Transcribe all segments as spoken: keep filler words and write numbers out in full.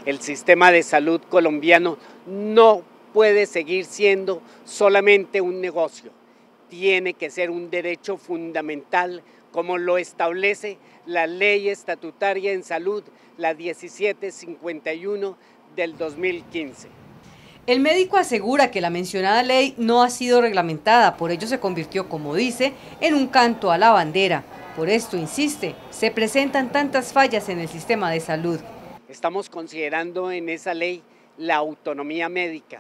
El sistema de salud colombiano no puede seguir siendo solamente un negocio. Tiene que ser un derecho fundamental, como lo establece la Ley Estatutaria en Salud, la diecisiete cincuenta y uno del dos mil quince. El médico asegura que la mencionada ley no ha sido reglamentada, por ello se convirtió, como dice, en un canto a la bandera. Por esto, insiste, se presentan tantas fallas en el sistema de salud. Estamos considerando en esa ley la autonomía médica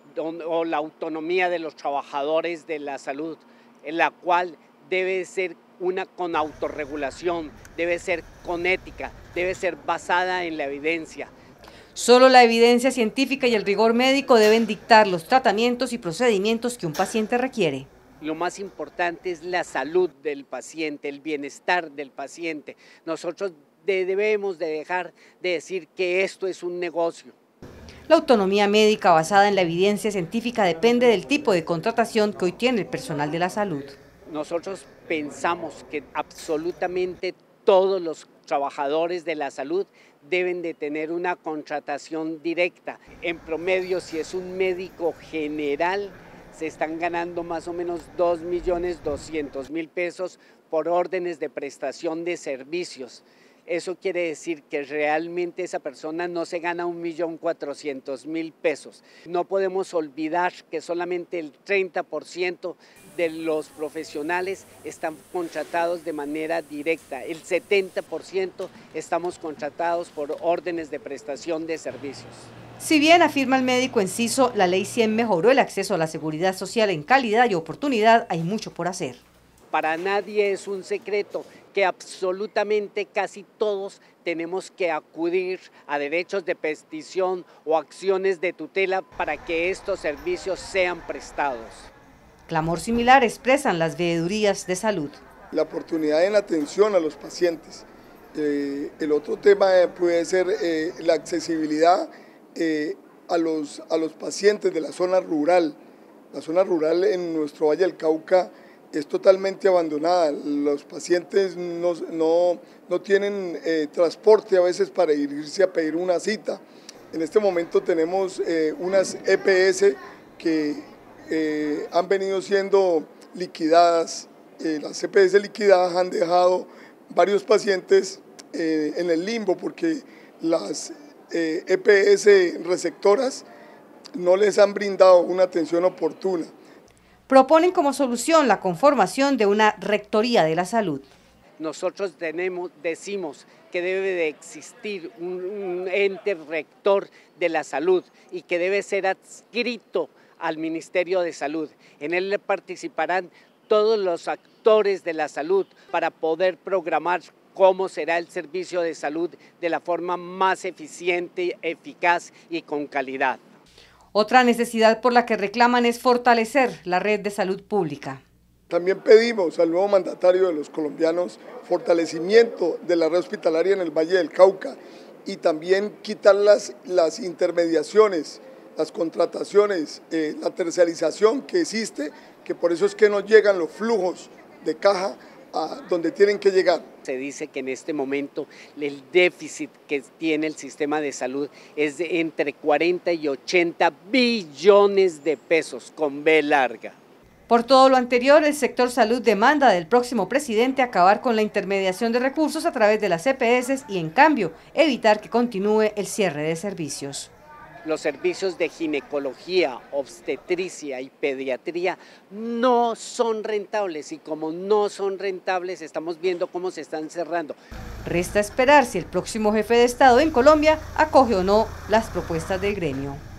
o la autonomía de los trabajadores de la salud, en la cual debe ser una con autorregulación, debe ser con ética, debe ser basada en la evidencia. Solo la evidencia científica y el rigor médico deben dictar los tratamientos y procedimientos que un paciente requiere. Lo más importante es la salud del paciente, el bienestar del paciente. Nosotros debemos de dejar de decir que esto es un negocio. La autonomía médica basada en la evidencia científica depende del tipo de contratación que hoy tiene el personal de la salud. Nosotros pensamos que absolutamente todos los trabajadores de la salud deben de tener una contratación directa. En promedio, si es un médico general, se están ganando más o menos dos millones doscientos mil pesos por órdenes de prestación de servicios. Eso quiere decir que realmente esa persona no se gana un millón cuatrocientos mil pesos. No podemos olvidar que solamente el treinta por ciento de los profesionales están contratados de manera directa. El setenta por ciento estamos contratados por órdenes de prestación de servicios. Si bien, afirma el médico Enciso, la Ley cien mejoró el acceso a la seguridad social en calidad y oportunidad, hay mucho por hacer. Para nadie es un secreto que absolutamente casi todos tenemos que acudir a derechos de petición o acciones de tutela para que estos servicios sean prestados. Clamor similar expresan las veedurías de salud. La oportunidad en atención a los pacientes. Eh, el otro tema puede ser eh, la accesibilidad eh, a, los, a los pacientes de la zona rural. La zona rural en nuestro Valle del Cauca es totalmente abandonada, los pacientes no, no, no tienen eh, transporte a veces para irse a pedir una cita. En este momento tenemos eh, unas E P S que eh, han venido siendo liquidadas, eh, las E P S liquidadas han dejado varios pacientes eh, en el limbo porque las eh, E P S receptoras no les han brindado una atención oportuna. Proponen como solución la conformación de una rectoría de la salud. Nosotros tenemos, decimos que debe de existir un, un ente rector de la salud y que debe ser adscrito al Ministerio de Salud. En él participarán todos los actores de la salud para poder programar cómo será el servicio de salud de la forma más eficiente, eficaz y con calidad. Otra necesidad por la que reclaman es fortalecer la red de salud pública. También pedimos al nuevo mandatario de los colombianos fortalecimiento de la red hospitalaria en el Valle del Cauca y también quitar las, las intermediaciones, las contrataciones, eh, la terciarización que existe, que por eso es que no llegan los flujos de caja a donde tienen que llegar. Se dice que en este momento el déficit que tiene el sistema de salud es de entre cuarenta y ochenta billones de pesos con B larga. Por todo lo anterior, el sector salud demanda del próximo presidente acabar con la intermediación de recursos a través de las E P S y, en cambio, evitar que continúe el cierre de servicios. Los servicios de ginecología, obstetricia y pediatría no son rentables y como no son rentables estamos viendo cómo se están cerrando. Resta esperar si el próximo jefe de Estado en Colombia acoge o no las propuestas del gremio.